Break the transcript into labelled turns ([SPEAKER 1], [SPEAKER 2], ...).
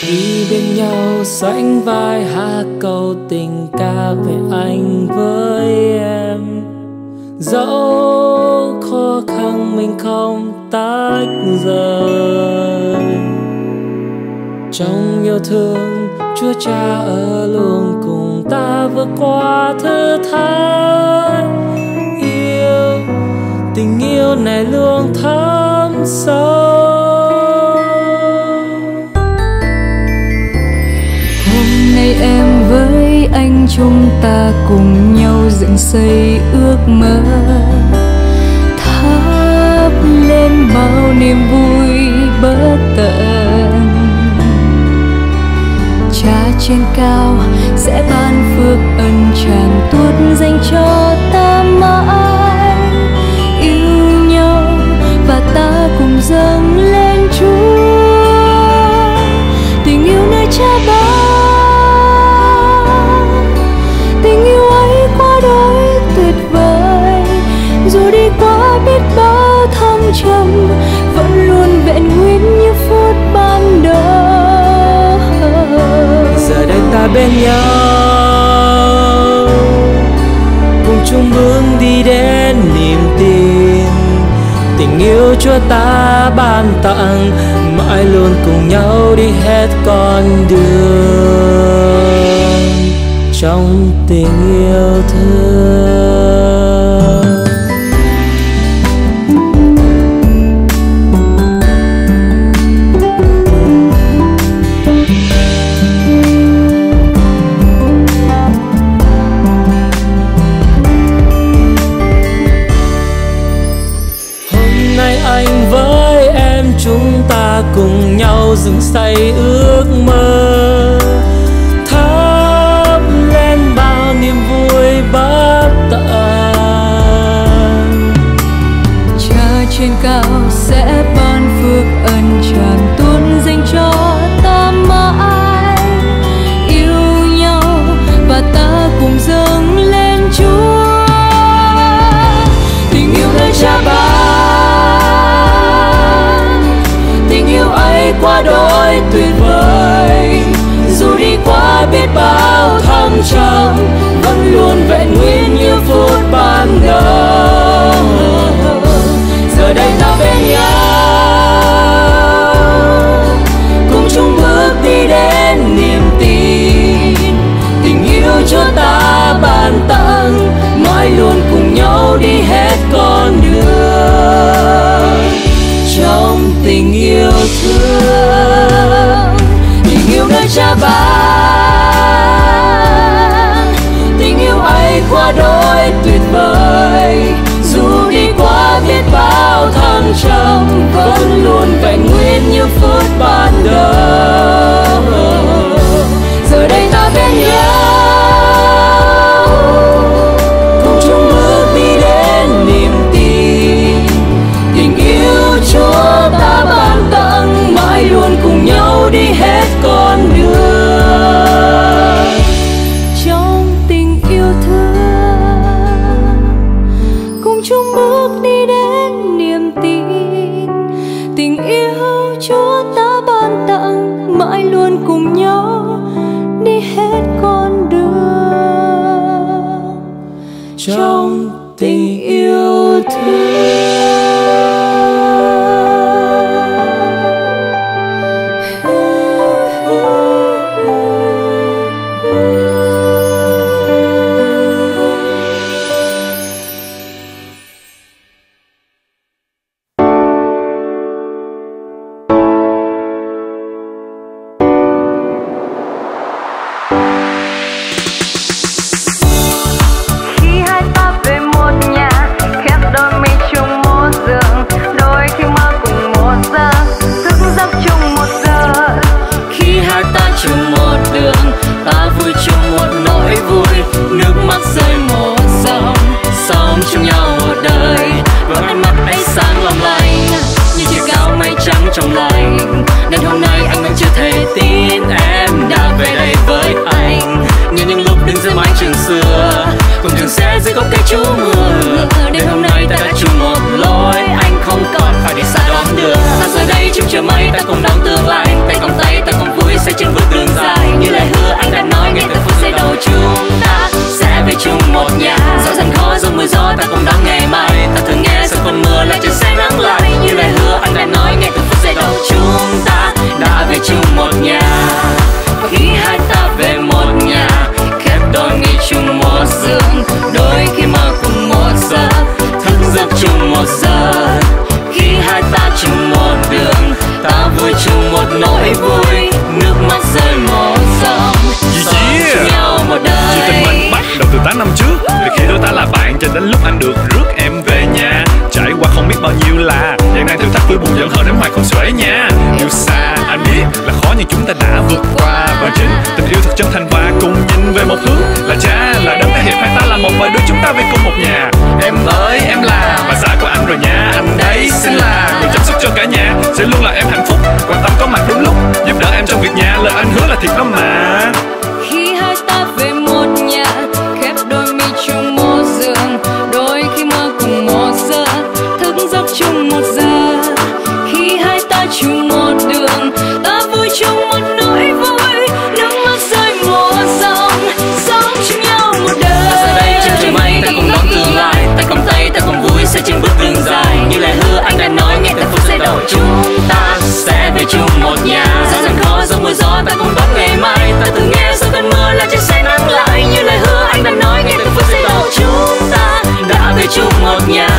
[SPEAKER 1] Đi bên nhau sánh vai hát câu tình ca về anh với em. Dẫu khó khăn mình không tách rời, trong yêu thương Chúa Cha ở luôn cùng ta vượt qua thử thách. Yêu tình yêu này luôn thấm sâu.
[SPEAKER 2] Hôm nay em với anh chúng ta cùng nhau dựng xây ước mơ, thắp lên bao niềm vui bất tận. Cha trên cao sẽ ban phước ân tràn tuốt dành cho ta mãi. Yêu nhau và ta cùng dâng lên Chúa, tình yêu nơi Cha ban. Tình yêu ấy quá đỗi tuyệt vời, dù đi qua biết bao thăng trầm, vẫn luôn vẹn nguyên như phút ban đầu.
[SPEAKER 1] Giờ đây ta bên nhau, cùng chung bước đi đến niềm tin. Tình yêu Chúa ta ban tặng, mãi luôn cùng nhau đi hết con đường trong tình yêu thương. Hôm nay anh với em chúng ta cùng nhau dựng xây ước mơ, thắp lên bao niềm vui bất tận.
[SPEAKER 2] Cha trên cao sẽ ban phước ân tràn tuôn dành cho ta mãi. Yêu nhau và ta cùng dâng lên Chúa, tình yêu nơi Cha ban. Tình yêu ấy quá đỗi tuyệt vời, dù đi qua biết bao thăng trầm, vẫn luôn vẹn nguyên như phút ban đầu. Giờ đây ta bên nhau, cùng chung bước đi đến niềm tin. Tình yêu Chúa ta ban tặng, mãi luôn cùng nhau đi hết con đường trong tình yêu thương. Tình yêu nơi Cha ban, tình yêu ấy quá đỗi tuyệt vời, dù đi qua biết bao thăng trầm, vẫn luôn vẹn nguyên như phút ban đầu. Giờ đây ta bên nhau, cùng chung bước đi đến niềm tin. Tình yêu Chúa ta ban tặng, mãi luôn cùng nhau đi hết con đường trong tình yêu thương. Cùng chung bước đi đến niềm tin. Tình yêu Chúa ta ban tặng, mãi luôn cùng nhau đi hết con đường
[SPEAKER 1] Trong tình yêu thương.
[SPEAKER 3] Khi hai ta về một nhà, khép đôi mi chung một giường, đôi khi mơ cùng một giờ, thức giấc chung một giờ.
[SPEAKER 1] Khi hai ta chung một đường, ta vui chung một nỗi vui, nước mắt rơi một dòng, sống chung nhau một đời. Và ánh mắt ấy sáng long lanh như chiếc áo mây trắng trong lành. Đến hôm nay anh vẫn chưa thể tin em đã về đây với anh, như những lúc đứng dưới mái trường xưa, cùng trường xe dưới gốc cây trú mưa. Đến hôm nay ta đã chung một lối, anh không còn phải đi xa đón đường. Ta giờ đây chung chờ mây, ta cùng đón tương lai, tay cầm tay ta cùng vui sẽ trên chung một nhà. Và khi hai ta về một nhà, khép đôi mi chung một giường, đôi khi mơ cùng một giấc, thức giấc chung một giờ. Khi hai ta chung một đường, ta vui chung một nỗi vui, nước mắt rơi một dòng, sống chung nhau một đời.
[SPEAKER 4] Chuyện tình mình bắt đầu từ 8 năm trước, từ khi đôi ta là bạn cho đến lúc anh được rước em về nhà. Trải qua không biết bao nhiêu là gian nan thử thách, vui buồn giận hờn đến hoài không xuể nha. Yêu xa anh biết là khó nhưng chúng ta đã vượt qua, và chính tình yêu thật chân thành và cùng nhìn về một hướng là cha là đấng thể hiện hai ta là một và đưa chúng ta về cùng một nhà. Em ơi em là bà xã của anh rồi nha, anh đây xin là người chăm sóc cho cả nhà, sẽ luôn là em hạnh phúc, quan tâm có mặt đúng lúc, giúp đỡ em trong việc nhà, lời anh hứa là thiệt lắm mà.
[SPEAKER 2] Khi hai ta về một nhà, khép đôi mi chung một giường, đôi khi mơ cùng một giờ, thức giấc chung một giờ. Khi hai ta chung một đường, ta vui chung một nỗi vui, nước mắt rơi một dòng, sống chung nhau một đời.
[SPEAKER 1] Ta ra đây trên trời mây, ta cùng đón tương lai, ta cầm tay, ta cùng vui sẽ trên bước đường dài. Như lời hứa anh đã nói, nghe từng phút giây đầu chúng ta sẽ về chung một nhà. Dẫu gian khó dẫu mưa gió, ta cùng đón ngày mai. Ta từng nghe sau cơn mưa là trời sẽ nắng lại. Như lời hứa anh đã nói, nghe từng phút giây đầu chúng ta đã về chung một nhà.